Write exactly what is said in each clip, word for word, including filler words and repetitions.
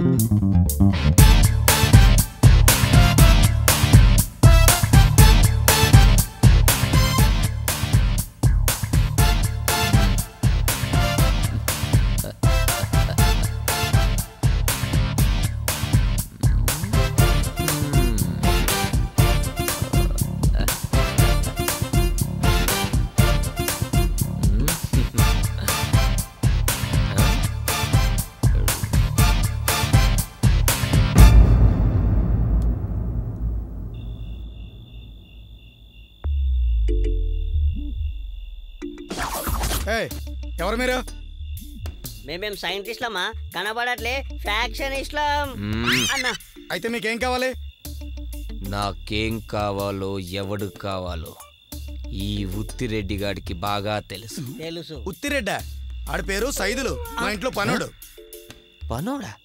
ఎవరు మీరు? మేమేం సైంటిస్ట్లమా, కనబడట్లే ఫ్యాక్షనిస్ట్లం అన్న. అయితే మీకేం కావాలి? నాకేం కావాలో ఎవడు కావాలో ఈ ఉత్తిరెడ్డి గాడికి బాగా తెలుసు. తెలుసు. ఉత్తిరెడ్డా? ఆడి పేరు సైదులు, మా ఇంట్లో పనోడు. పనోడా?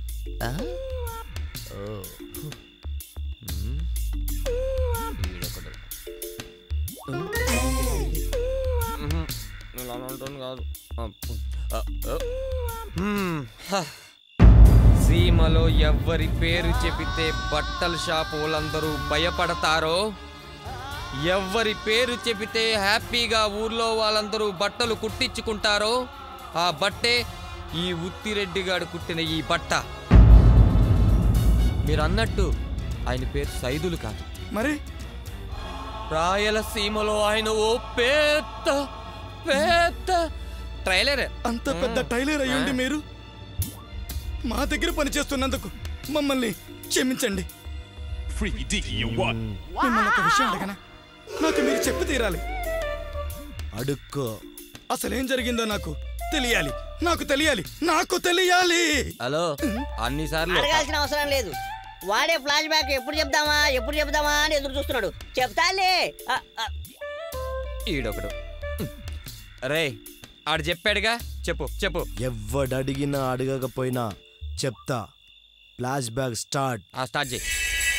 సీమలో ఎవ్వరి పేరు చెబితే బట్టల షాపు వాళ్ళందరూ భయపడతారో, ఎవ్వరి పేరు చెబితే హ్యాపీగా ఊర్లో వాళ్ళందరూ బట్టలు కుట్టించుకుంటారో ఆ బట్టే ఈ ఉత్తిరెడ్డి గాడు కుట్టిన ఈ బట్ట. మీరు అన్నట్టు ఆయన పేరు సైదులు కాదు, మరి రాయలసీమలో ఆయన ఓ పెద్ద పెద్ద టైలర్. అంత పెద్ద టైలర్ అయ్యండి మీరు మా దగ్గర పనిచేస్తున్నందుకు మమ్మల్ని క్షమించండి. మిమ్మల్ని ఒక విషయం అడగనా? నాకు మీరు చెప్పి తీరాలి. అడుక్కో. అసలేం జరిగిందో నాకు తెలియాలి, నాకు తెలియాలి, నాకు తెలియాలి. హలో, అన్నిసార్లు అడగాల్సిన అవసరం లేదు. వాడే ఫ్లాష్ బ్యాక్ ఎప్పుడు చెప్దామా ఎప్పుడు చెప్దామా అని ఎదురు చూస్తున్నాడు. చెప్తాలే. ఈడొకడు. రే, ఆడు చెప్పాడుగా, చెప్పు చెప్పు. ఎవడడిగినా అడగకపోయినా చెప్తా. Flash back start. ఆ స్టార్ట్ చేయి.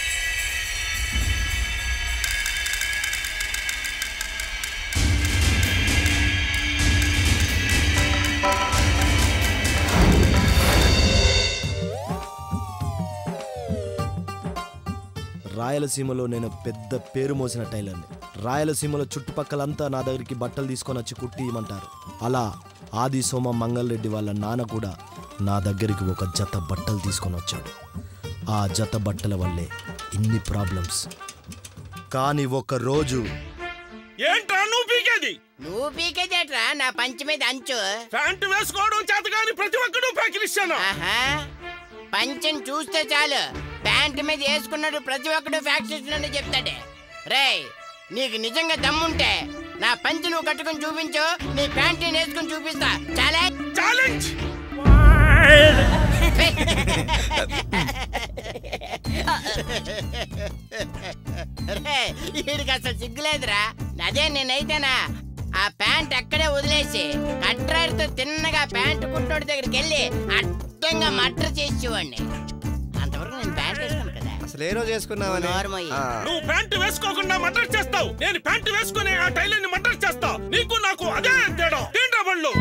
రాయలసీమలో నేను పెద్ద పేరు మోసిన టైలర్ని. రాయలసీమలో చుట్టుపక్కలంతా నా దగ్గరికి బట్టలు తీసుకొని వచ్చి కుట్టి ఇవ్వమంటారు. అలా ఆది సోమ మంగళరెడ్డి వాళ్ళ నాన్న కూడా నా దగ్గరికి ఒక జత బట్టలు తీసుకొని వచ్చాడు. ఆ జత బట్టల వల్లే ఇన్ని ప్రాబ్లమ్స్. కానీ ఒక రోజు ఏంట్రా నువ్వు పీకేది? నువ్వు పీకేదేట్రా నా పంచి మీద అంచు? ప్యాంటు వేసుకోవడం చేత కానీ ప్రతి ఒక్కడు ప్యాకిలిస్తాను. పంచని చూస్తే చాలు ప్యాంటు మీద వేసుకున్నాడు ప్రతి ఒక్కడు ఫ్యాక్షన్ చెప్తాడే. రే, నీకు నిజంగా దమ్ముంటే నా పంచి నువ్వు కట్టుకుని చూపించు, నీ ప్యాంట్ వేసుకుని చూపిస్తా. Challenge challenge. వీడికి అసలు సిగ్గులేదురా. అదే నేనైతేనా ఆ ప్యాంట్ అక్కడే వదిలేసి కట్రారితో తిన్నగా ప్యాంటు కుట్టోడి దగ్గరికి వెళ్ళి అడ్డంగా మటర్ చేసేవాడిని. అంతవరకు నేను ప్యాంట్ వేసుకున్నాను కదా. అసలు ఏ రోజు వేసుకున్నావని? నువ్వు ప్యాంటు వేసుకోకుండా మటర్ చేస్తావు, నేను ప్యాంటు వేసుకుని ఆ టైలర్ ని మటర్ చేస్తా. నీకు నాకు అదే తేడా. తింటా బళ్ళు.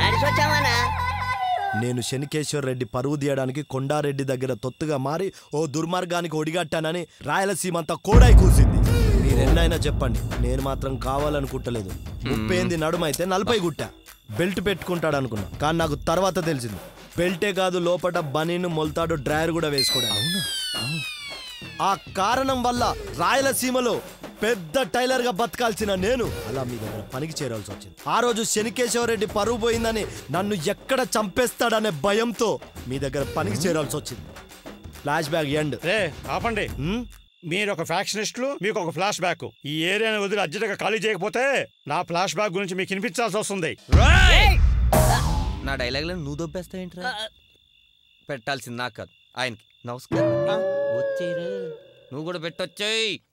నేను శనికేశ్వర్ రెడ్డి పరువు తీయడానికి కొండారెడ్డి దగ్గర తొత్తుగా మారి ఓ దుర్మార్గానికి ఒడిగట్టానని రాయలసీమంతా కోడాయి కూసింది. మీరెన్నైనా చెప్పండి, నేను మాత్రం కావాలనుకుంటలేదు. ముప్పైంది నడుమైతే నలభై గుట్టా. బెల్ట్ పెట్టుకుంటాడు అనుకున్నా, కానీ నాకు తర్వాత తెలిసింది బెల్టే కాదు లోపల బనీను మొల్తాడు డ్రైవర్ కూడా వేసుకోవడం. ఆ కారణం వల్ల రాయలసీమలో పెద్ద టైలర్ గా బతకాల్సిన నేను అలా మీ దగ్గర పనికి చేరాల్సి వచ్చింది. ఆ రోజు శనికేశ్వరరెడ్డి పరువు పోయిందని నన్ను ఎక్కడ చంపేస్తాడనే భయంతో మీ దగ్గర పనికి చేరాల్సి వచ్చింది. Flash back end. రే ఆపండి. మీరు ఒక ఫ్యాక్షనిస్టులు, మీకు ఒక ఫ్లాష్ బ్యాక్. ఈ ఏరియాని వదిలి అర్జెంట్గా ఖాళీ చేయకపోతే నా ఫ్లాష్ బ్యాక్ గురించి మీకు వినిపించాల్సి వస్తుంది. నా డైలాగ్లను నువ్వు దొబ్బేస్తావేంట్రా? పెట్టాల్సింది నాకు కాదు, ఆయనకి. నమస్కారం. వచ్చేరు, నువ్వు కూడా పెట్టొచ్చాయి.